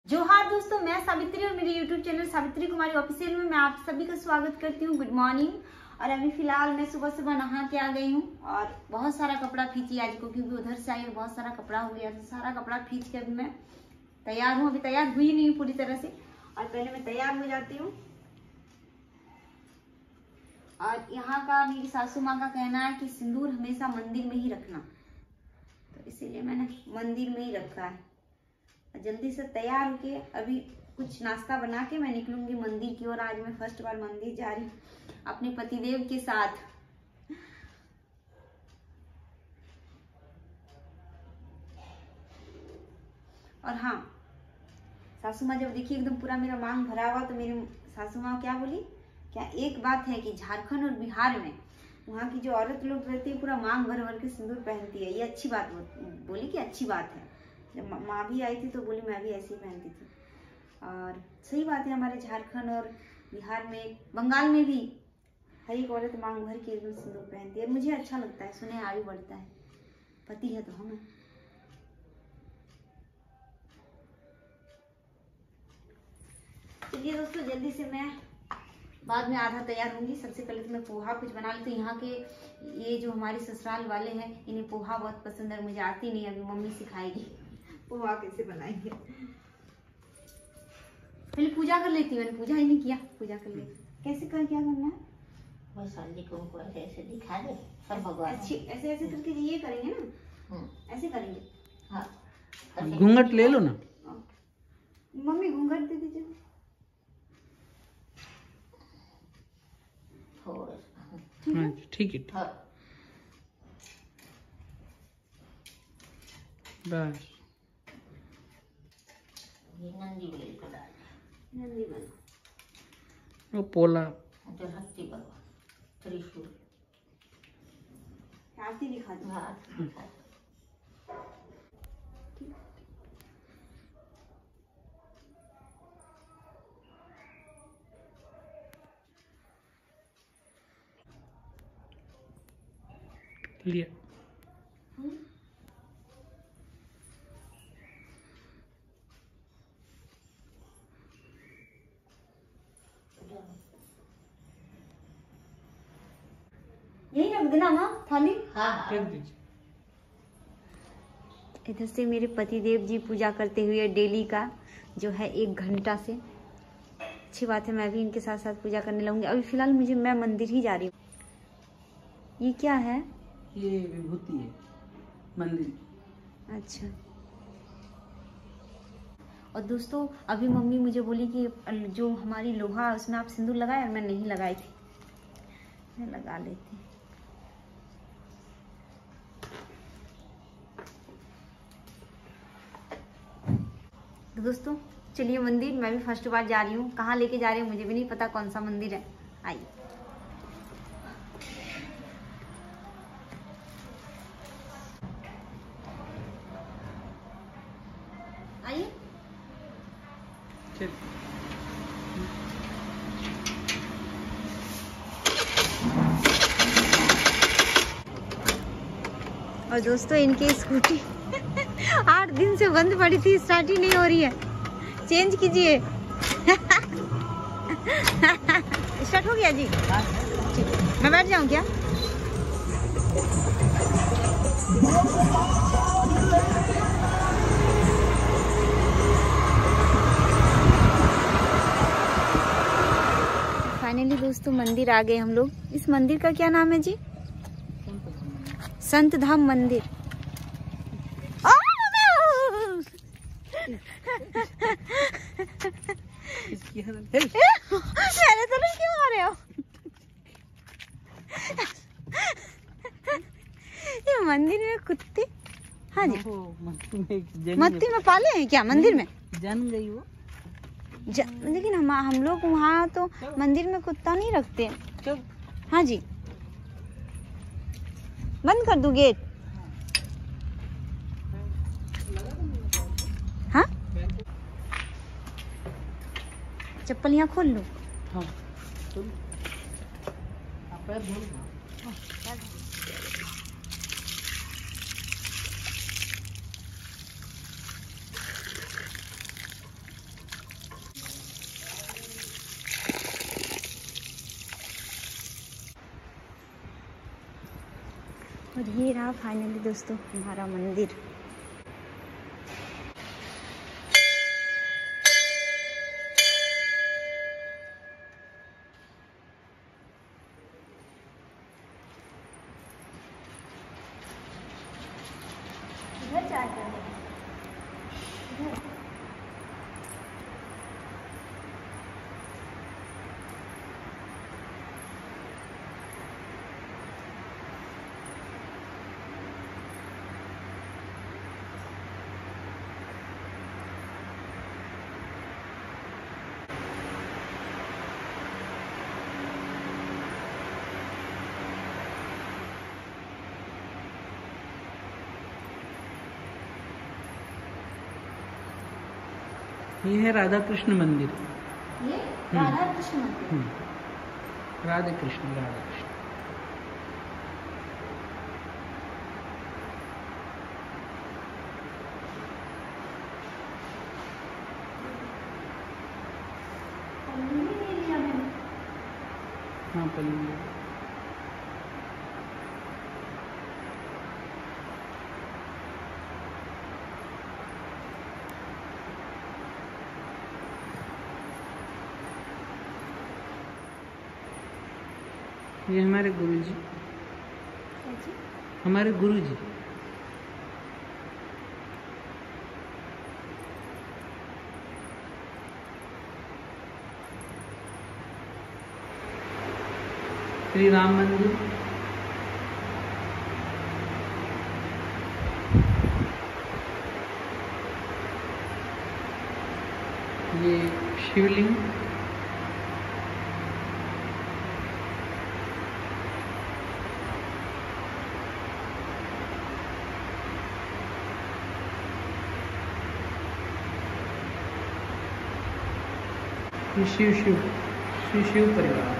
जोहार दोस्तों, मैं सावित्री और मेरे YouTube channel Savitri Kumari official में मैं आप सभी का स्वागत करती हूँ। Good morning. और अभी फिलहाल मैं सुबह नहा के आ गई हूँ और बहुत सारा कपड़ा खींची आज को, क्योंकि उधर से आई और बहुत सारा कपड़ा हो गया। तो सारा कपड़ा खींच के अभी मैं तैयार हूँ। अभी तैयार हुई नहीं पूरी तरह से, और पहले मैं तैयार हो जाती हूँ। और यहाँ का मेरी सासू माँ का कहना है कि सिंदूर हमेशा मंदिर में ही रखना, तो इसीलिए मैंने मंदिर में ही रखा है। जल्दी से तैयार होके अभी कुछ नाश्ता बना के मैं निकलूंगी मंदिर की ओर। आज मैं फर्स्ट बार मंदिर जा रही हूँ अपने पतिदेव के साथ। और हाँ, सासू माँ जब देखी एकदम पूरा मेरा मांग भरा हुआ, तो मेरी सासू माँ क्या बोली, क्या एक बात है कि झारखंड और बिहार में वहाँ की जो औरत लोग रहती है पूरा मांग भर भर के सिंदूर पहनती है। ये अच्छी बात बोली कि अच्छी बात है। जब माँ भी आई थी तो बोली मैं भी ऐसे ही पहनती थी। और सही बात है, हमारे झारखंड और बिहार में, बंगाल में भी हर एक औरत मांग भर के एकदम सिंदूर पहनती है। मुझे अच्छा लगता है, सुने आयु बढ़ता है। पति है तो हम। चलिए दोस्तों, जल्दी से मैं बाद में आधा तैयार होंगी। सबसे पहले तो मैं पोहा कुछ बना ली। तो यहाँ के ये जो हमारे ससुराल वाले हैं, इन्हें पोहा बहुत पसंद है। मुझे आती नहीं, अभी मम्मी सिखाएगी पोहा कैसे बनाएंगे। पहले पूजा कर लेती हूँ, मैंने पूजा ही नहीं किया। पूजा कर लेती, कैसे क्या करना है, बस हल्दी को ऐसे ऐसे दिखा दे सब भगवान। अच्छी ऐसे ऐसे करके ये करेंगे ना, ऐसे करेंगे। हाँ, घूंघट ले लो ना मम्मी, घूंघट दे दीजिए थोड़ा। हाँ ठीक है। हाँ। बस ये नंदी बेल को डाल, नंदी बना, वो पोला जो हस्ती भगवान त्रिशूल आरती दिखा दो। हाँ दिखा दे। लिया। यही रख देना माँ थाली। हाँ रख दीजिए। इधर से मेरे पतिदेव जी पूजा करते हुए डेली का जो है 1 घंटा से। अच्छी बात है, मैं भी इनके साथ साथ पूजा करने लगूंगी। अभी फिलहाल मैं मंदिर ही जा रही हूँ। ये क्या है? ये विभूति है मंदिर की। अच्छा। और दोस्तों, अभी मम्मी मुझे बोली कि जो हमारी लोहा उसमें आप सिंदूर लगाए, और मैं नहीं लगाई थी, मैं लगा लेती। तो दोस्तों चलिए मंदिर, मैं भी फर्स्ट बार जा रही हूँ। कहाँ लेके जा रही हूँ मुझे भी नहीं पता, कौन सा मंदिर है। आइए। आइए। चल। और दोस्तों, इनकी स्कूटी 8 दिन से बंद पड़ी थी, स्टार्ट ही नहीं हो रही है। चेंज कीजिए। स्टार्ट हो गया जी? मैं बैठ जाऊं क्या? फाइनली दोस्तों मंदिर आ गए हम लोग। इस मंदिर का क्या नाम है जी? संत धाम मंदिर। मेरे तो नहीं क्यों आ रहे हो? ये मंदिर में कुत्ते। हाँ जी, मत्ती में पाले हैं क्या मंदिर में? जन गई वो। लेकिन हम लोग वहाँ तो मंदिर में कुत्ता नहीं रखते। हाँ जी, बंद कर दूँ गेट? हाँ, चप्पल यहाँ खोल लो। हाँ पैर धो लो। ये रहा फाइनली दोस्तों हमारा मंदिर। इधर जाते हैं इधर। ये है राधा कृष्ण मंदिर। ये राधा कृष्ण मंदिर। राधे कृष्ण राधा कृष्ण। हाँ पल्ली। ये हमारे गुरुजी, हमारे गुरुजी। श्री राम मंदिर, ये शिवलिंग, शिव परिवार।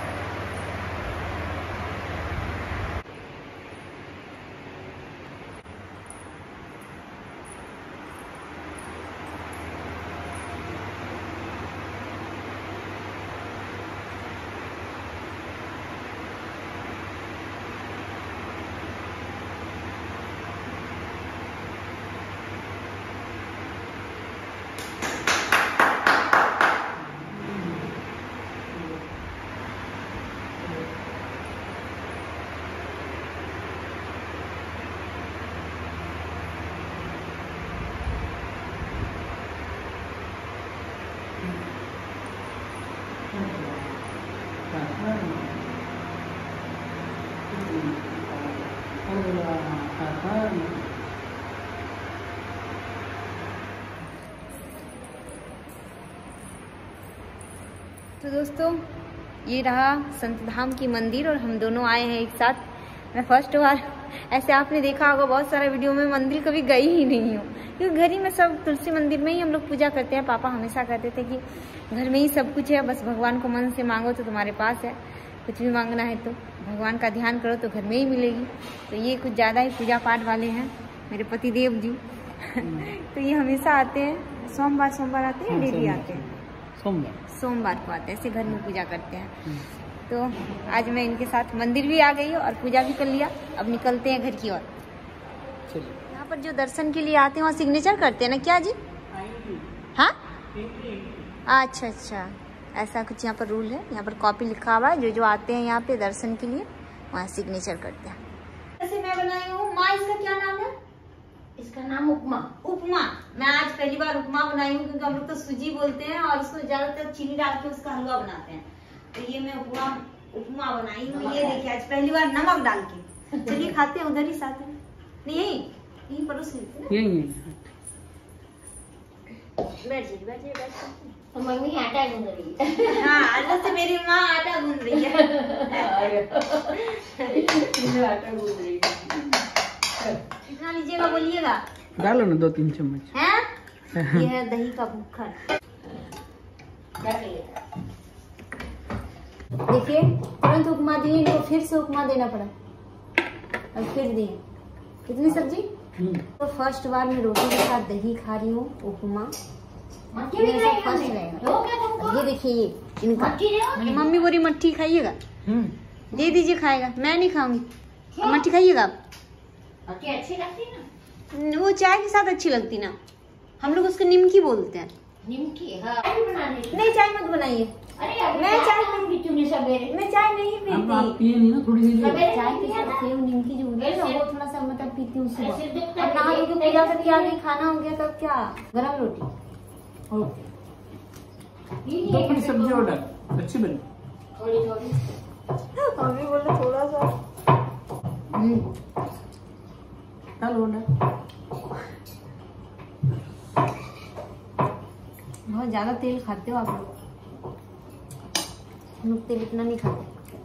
तो दोस्तों ये रहा संत धाम की मंदिर और हम दोनों आए हैं एक साथ। मैं फर्स्ट बार, ऐसे आपने देखा होगा बहुत सारा वीडियो में, मंदिर कभी गई ही नहीं हूँ क्योंकि घर ही में सब तुलसी मंदिर में ही हम लोग पूजा करते हैं। पापा हमेशा कहते थे कि घर में ही सब कुछ है, बस भगवान को मन से मांगो तो तुम्हारे पास है, कुछ भी मांगना है तो भगवान का ध्यान करो तो घर में ही मिलेगी। तो ये कुछ ज़्यादा ही पूजा पाठ वाले हैं मेरे पति देव जी। तो ये हमेशा आते हैं, सोमवार आते हैं, डेली आते हैं, सोमवार को आते हैं, ऐसे घर में पूजा करते हैं। तो आज मैं इनके साथ मंदिर भी आ गई और पूजा भी कर लिया। अब निकलते हैं घर की ओर। यहाँ पर जो दर्शन के लिए आते हैं वहाँ सिग्नेचर करते हैं ना क्या जी? हाँ अच्छा अच्छा, ऐसा कुछ यहाँ पर रूल है। यहाँ पर कॉपी लिखा हुआ है, जो आते हैं यहाँ पे दर्शन के लिए वहाँ सिग्नेचर करते हैं। ऐसे मैं बनाई हूँ माँ, इसका क्या नाम है? इसका नाम उपमा। उपमा। मैं आज पहली बार उपमा बनाई हूँ क्योंकि हम लोग तो सूजी बोलते हैं और उसको ज्यादातर चीनी डाल के उसका हलवा बनाते हैं। तो ये मैं उपमा बनाई हूँ। ये देखिए आज पहली बार नमक डाल के। चलिए खाते हैं, उधर ही साथ में। नहीं यही परोस लेते हैं। यही बैठ जाइए। तो मम्मी आटा गूंद रही है। हाँ आज से मेरी माँ आटा गूंद रही है। आटा गूंद रही है। कितना लीजिएगा बोलिएगा? डालो ना 2-3 चम्मच। है ये है दही का भूखा। देखिए तुरंत उपमा दिए, इनको फिर से उपमा देना पड़ा और फिर दिए। कितनी सब्जी? तो फर्स्ट बार मैं रोटी के साथ दही खा रही हूँ, उपमा। फर्स्ट रहेगा। ये देखिए ये इनका मम्मी बोरी मट्ठी खाइएगा, दे दीजिए खाएगा। मैं नहीं खाऊंगी, मट्ठी खाइएगा आप। बाकी अच्छी लगती ना, वो चाय के साथ अच्छी लगती ना। हम लोग उसको निमकी बोलते हैं। निमकी। हाँ, चाय भी बनाने की। नहीं, चाय मत बनाइए। अरे अभी मैं चाय नहीं पीती सवेरे। मैं चाय नहीं अब आप पीती। पिए नहीं ना थोड़ी देर। सवेरे चाय के साथ सेव निमकी जो होती है ना, वो थोड़ा सा मतलब पीती हूँ सुबह। सिर दुखता और नहा धो के पूजा करके आ गई, खाना हो गया, तब क्या गरम रोटी। तो पूरी सब्जी ऑर्डर अच्छी बनी। थोड़ी थोड़ी अभी बोले थोड़ा सा। डाल ऑर्डर। बहुत ज्यादा तेल खाते हो आप लोग। हम लोग तेल इतना नहीं खाते।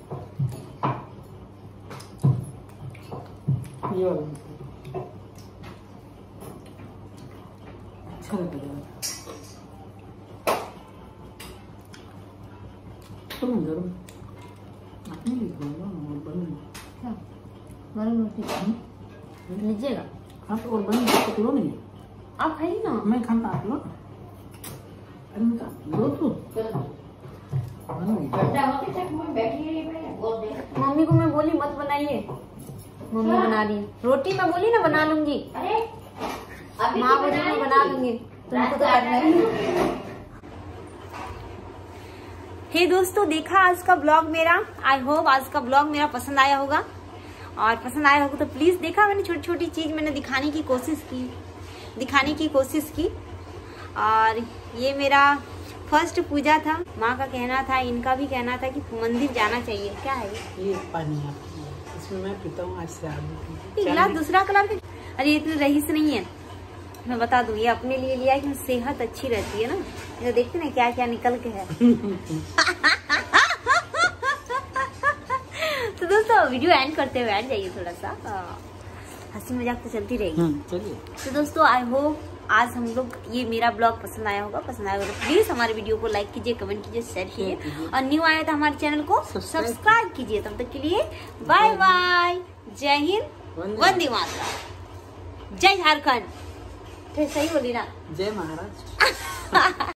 ये वाला अच्छा लगेगा। तुम गरम अपने लिए बोलो और बन क्या गरम रोटी लीजिएगा आप और बन तो लो नहीं। आप खाइए ना। मैं खाता आप लो। अरे मैं खा लो तू बन गई। ठंडा होते तक मैं बैठी रही मैं बोल दे। मम्मी को मैं बोली मत बनाइए, मम्मी बना रही है रोटी। मैं बोली ना बना लूंगी। अरे अभी माँ बोली मैं बना लूंगी, तुमको तो करना ही। हे दोस्तों, देखा आज का ब्लॉग मेरा। आई होप आज का ब्लॉग मेरा पसंद आया होगा, और पसंद आया होगा तो प्लीज देखा मैंने छोटी छोटी चीज मैंने दिखाने की कोशिश की। और ये मेरा फर्स्ट पूजा था। माँ का कहना था, इनका भी कहना था कि मंदिर जाना चाहिए। क्या है ये पानी है इसमें मैं पीता हूँ आज से आगे। गिलास दूसरा कलर का। अरे ये इतनी रईस नहीं है, मैं बता दूं, ये अपने लिए लिया है कि सेहत अच्छी रहती है ना। ये देखते ना क्या क्या निकल के है। तो दोस्तों वीडियो एंड करते हुए बैठ जाइए, थोड़ा सा हंसी मजाक तो चलती रहेगी। चलिए। तो दोस्तों आई होप आज हम लोग ये मेरा ब्लॉग पसंद आया होगा तो प्लीज हमारे वीडियो को लाइक कीजिए, कमेंट कीजिए, शेयर कीजिए, और न्यू आया तो हमारे चैनल को सब्सक्राइब कीजिए। तब तक के लिए बाय बाय। जय हिंद, वंदे मातरम, जय झारखंड। फिर सही बोली ना? जय महाराज।